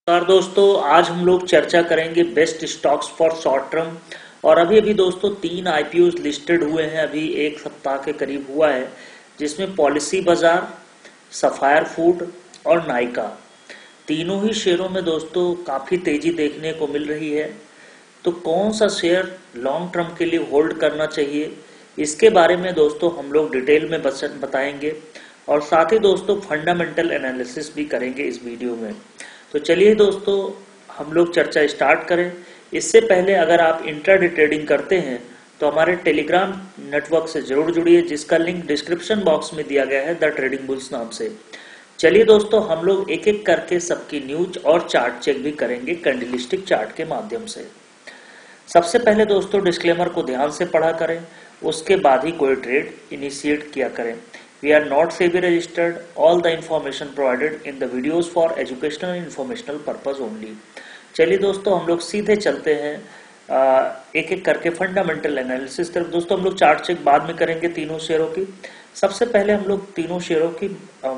नमस्कार दोस्तों, आज हम लोग चर्चा करेंगे best stocks for short term. और अभी दोस्तों 3 आईपीओ लिस्टेड हुए हैं, अभी एक सप्ताह के करीब हुआ है, जिसमें पॉलिसी बाजार, सफायर फूड और नाइका। तीनों ही शेयरों में दोस्तों काफ़ी तेजी देखने को मिल रही है। तो कौन सा शेयर लॉन्ग टर्म के लिए होल्ड करना चाहिए, इसके बारे में दोस्तों हम लोग डिटेल में बताएंगे और साथ ही दोस्तों फंडामेंटल एनालिसिस भी करेंगे इस वीडियो में। तो चलिए दोस्तों हम लोग चर्चा स्टार्ट करें। इससे पहले अगर आप इंट्राडे ट्रेडिंग करते हैं तो हमारे टेलीग्राम नेटवर्क से जरूर जुड़िए, जिसका लिंक डिस्क्रिप्शन बॉक्स में दिया गया है, द ट्रेडिंग बुल्स नाम से। चलिए दोस्तों हम लोग एक एक करके सबकी न्यूज और चार्ट चेक भी करेंगे कैंडलस्टिक चार्ट के माध्यम से। सबसे पहले दोस्तों डिस्क्लेमर को ध्यान से पढ़ा करें, उसके बाद ही कोई ट्रेड इनिशिएट किया करें। We are not SEBI registered. All the information provided in the videos for educational and informational purpose only. चलिए दोस्तों हम लोग सीधे चलते हैं एक एक करके फंडामेंटल एनालिसिस तरफ। दोस्तों हम लोग चार्ट चेक बाद में करेंगे तीनों शेयरों की। सबसे पहले हम लोग तीनों शेयरों की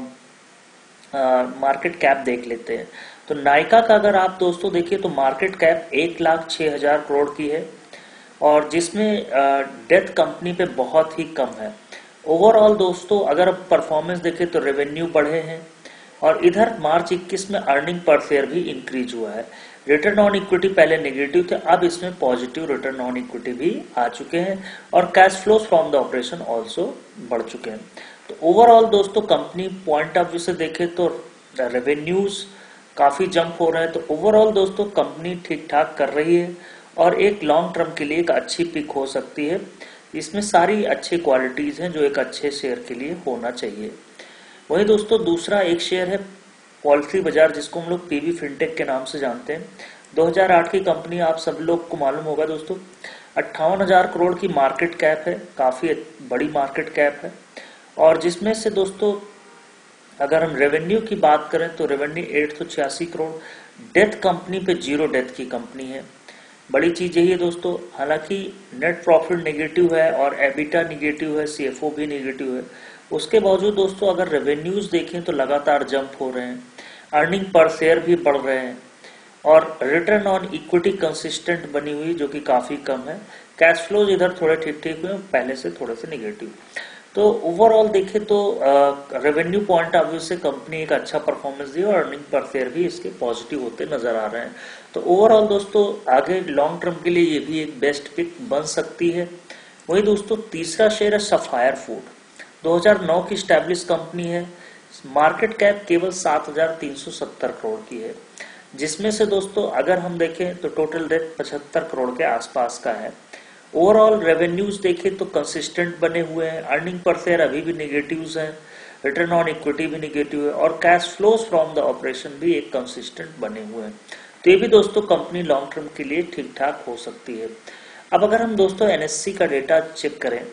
मार्केट कैप देख लेते हैं। तो नाइका का अगर आप दोस्तों देखिए तो मार्केट कैप 1,06,000 करोड़ की है, और जिसमें डेथ कंपनी पे बहुत ही कम है। ओवरऑल दोस्तों अगर परफॉर्मेंस देखें तो रेवेन्यू बढ़े हैं, और इधर मार्च 21 में अर्निंग पर शेयर भी इंक्रीज हुआ है। रिटर्न ऑन इक्विटी पहले नेगेटिव थे, अब इसमें पॉजिटिव रिटर्न ऑन इक्विटी भी आ चुके हैं, और cash flows from the operation also बढ़ चुके हैं। तो ओवरऑल दोस्तों कंपनी पॉइंट ऑफ व्यू से देखें तो रेवेन्यूज काफी जंप हो रहे हैं। तो ओवरऑल दोस्तों कंपनी ठीक ठाक कर रही है, और एक लॉन्ग टर्म के लिए एक अच्छी पिक हो सकती है। इसमें सारी अच्छी क्वालिटीज हैं जो एक अच्छे शेयर के लिए होना चाहिए। वही दोस्तों दूसरा एक शेयर है पॉलिसी बाजार, जिसको हम लोग पीवी फिनटेक के नाम से जानते हैं। 2008 की कंपनी, आप सब लोग को मालूम होगा दोस्तों। 58,000 करोड़ की मार्केट कैप है, काफी बड़ी मार्केट कैप है। और जिसमें से दोस्तों अगर हम रेवेन्यू की बात करें तो रेवेन्यू 886 करोड़। डेथ कंपनी पे जीरो डेथ की कंपनी है। बड़ी चीज यही है दोस्तों, हालांकि नेट प्रॉफिट नेगेटिव है और एबिटा नेगेटिव है, सीएफओ भी नेगेटिव है, उसके बावजूद दोस्तों अगर रेवेन्यूज देखें तो लगातार जंप हो रहे हैं, अर्निंग पर शेयर भी बढ़ रहे हैं, और रिटर्न ऑन इक्विटी कंसिस्टेंट बनी हुई जो कि काफी कम है। कैश फ्लोज इधर थोड़े ठीक ठीक हुए, पहले से थोड़े से नेगेटिव। तो ओवरऑल देखें तो रेवेन्यू पॉइंट ऑफ व्यू से कंपनी एक अच्छा परफॉर्मेंस दी, और अर्निंग पर शेयर भी इसके पॉजिटिव होते नजर आ रहे हैं। तो ओवरऑल दोस्तों आगे लॉन्ग टर्म के लिए ये भी एक बेस्ट पिक बन सकती है। वही दोस्तों तीसरा शेयर है सफायर फूड। 2009 की स्टैब्लिश कंपनी है, मार्केट कैप केवल 7,370 करोड़ की है, जिसमें से दोस्तों अगर हम देखें तो टोटल डेट 75 करोड़ के आसपास का है। ओवरऑल रेवेन्यूज देखें तो कंसिस्टेंट बने हुए हैं, अर्निंग पर शेयर अभी भी नेगेटिव्स हैं, रिटर्न ऑन इक्विटी भी नेगेटिव है, और cash flows from the operation भी एक कंसिस्टेंट बने हुए हैं। तो ये भी दोस्तों कंपनी लॉन्ग टर्म के लिए ठीक ठाक हो सकती है। अब अगर हम दोस्तों एनएससी का डेटा चेक करें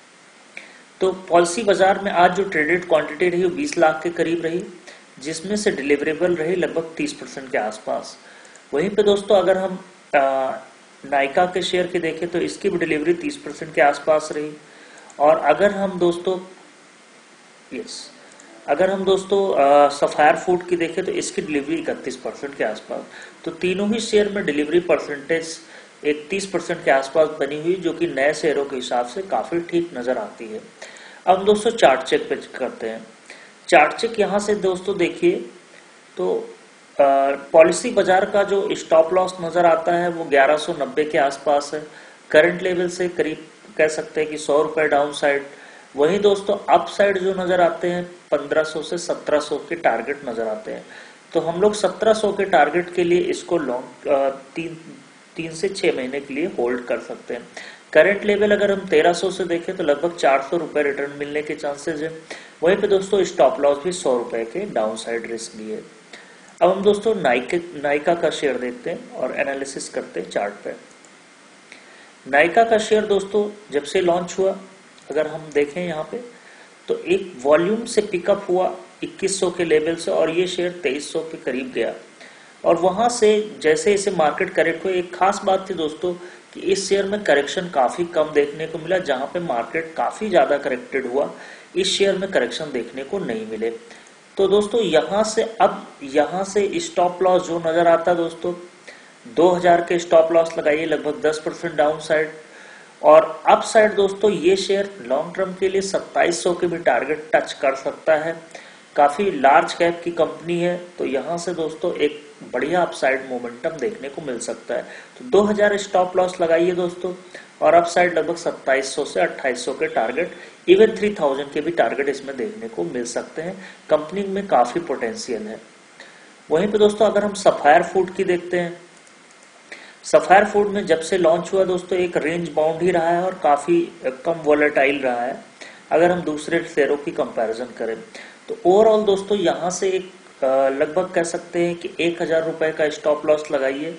तो पॉलिसी बाजार में आज जो ट्रेडेड क्वांटिटी रही वो 20 लाख के करीब रही, जिसमें से डिलीवरेबल रही लगभग 30% के आसपास। वहीं पे दोस्तों अगर हम नाइका के शेयर की देखें तो इसकी भी डिलीवरी 30% के आसपास रही। और अगर हम दोस्तों सफायर फूड की देखें तो इसकी डिलीवरी 31% के आसपास। तो तीनों ही शेयर में डिलीवरी परसेंटेज 31% के आसपास बनी हुई, जो कि नए शेयरों के हिसाब से काफी ठीक नजर आती है। अब दोस्तों चार्ट चेक पे करते हैं। चार्ट चेक यहाँ से दोस्तों देखिए तो पॉलिसी बाजार का जो स्टॉप लॉस नजर आता है वो 1190 के आसपास है। करंट लेवल से करीब कह सकते हैं कि 100 रुपए डाउन साइड। वहीं दोस्तों अप साइड जो नजर आते हैं 1500 से 1700 के टारगेट नजर आते हैं। तो हम लोग 1700 के टारगेट के लिए इसको लॉन्ग 3 से 6 महीने के लिए होल्ड कर सकते हैं। करंट लेवल अगर हम 1300 से देखें तो लगभग 400 रुपए रिटर्न मिलने के चांसेस है। वहीं पे दोस्तों स्टॉप लॉस भी 100 रुपए के डाउन साइड रिस्क भी है। अब हम दोस्तों नाइका का शेयर देखते हैं और एनालिसिस करते हैं चार्ट पे। नाइका का शेयर दोस्तों जब से लॉन्च हुआ अगर हम देखें यहाँ पे तो एक वॉल्यूम से पिकअप हुआ 2100 के लेवल से, और ये शेयर 2300 के करीब गया, और वहां से जैसे इसे मार्केट करेक्ट हुई। एक खास बात थी दोस्तों कि इस शेयर में करेक्शन काफी कम देखने को मिला, जहां पे मार्केट काफी ज्यादा करेक्टेड हुआ इस शेयर में करेक्शन देखने को नहीं मिले। तो दोस्तों यहाँ से स्टॉप लॉस जो नजर आता है दोस्तों, 2000 के स्टॉप लॉस लगाइए, लगभग 10% डाउन साइड। और अप साइड दोस्तों ये शेयर लॉन्ग टर्म के लिए 2700 के भी टारगेट टच कर सकता है। काफी लार्ज कैप की कंपनी है, तो यहाँ से दोस्तों एक बढ़िया अपसाइड मोमेंटम देखने को मिल सकता है। तो 2000 स्टॉप लॉस लगाइए दोस्तों, और अपसाइड लगभग 2700 से 2800 के टारगेट, इवन 3000 के भी टारगेट इसमें देखने को मिल सकते हैं। कंपनी में काफी पोटेंशियल है। वहीं पे दोस्तों अगर हम सफायर फूड की देखते हैं, सफायर फूड में जब से लॉन्च हुआ दोस्तों एक रेंज बाउंड ही रहा है और काफी कम वॉलेटाइल रहा है अगर हम दूसरे शेयरों की कंपैरिजन करें। तो ओवरऑल दोस्तों यहाँ से एक लगभग कह सकते हैं कि 1000 रुपए का स्टॉप लॉस लगाइए।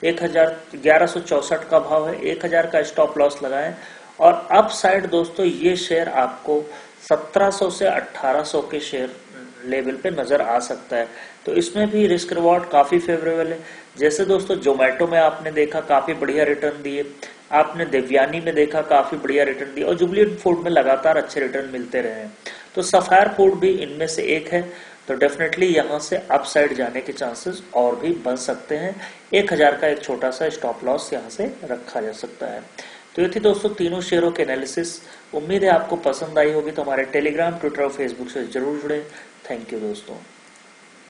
1164 का भाव है, 1000 का स्टॉप लॉस लगाएं। और अप साइड दोस्तों ये शेयर आपको 1700 से 1800 के शेयर लेवल पे नजर आ सकता है। तो इसमें भी रिस्क रिवॉर्ड काफी फेवरेबल है। जैसे दोस्तों जोमेटो में आपने देखा काफी बढ़िया रिटर्न दिए, आपने देवयानी में देखा काफी बढ़िया रिटर्न दिए, और जुबलिएंट फूड में लगातार अच्छे रिटर्न मिलते रहे हैं। तो सफायर फूड भी इनमें से एक है। तो डेफिनेटली यहाँ से अपसाइड जाने के चांसेस और भी बन सकते हैं। 1000 का एक छोटा सा स्टॉप लॉस यहाँ से रखा जा सकता है। तो ये थी दोस्तों तीनों शेयरों के एनालिसिस। उम्मीद है आपको पसंद आई होगी। तो हमारे टेलीग्राम, ट्विटर और फेसबुक से जरूर जुड़े। थैंक यू दोस्तों।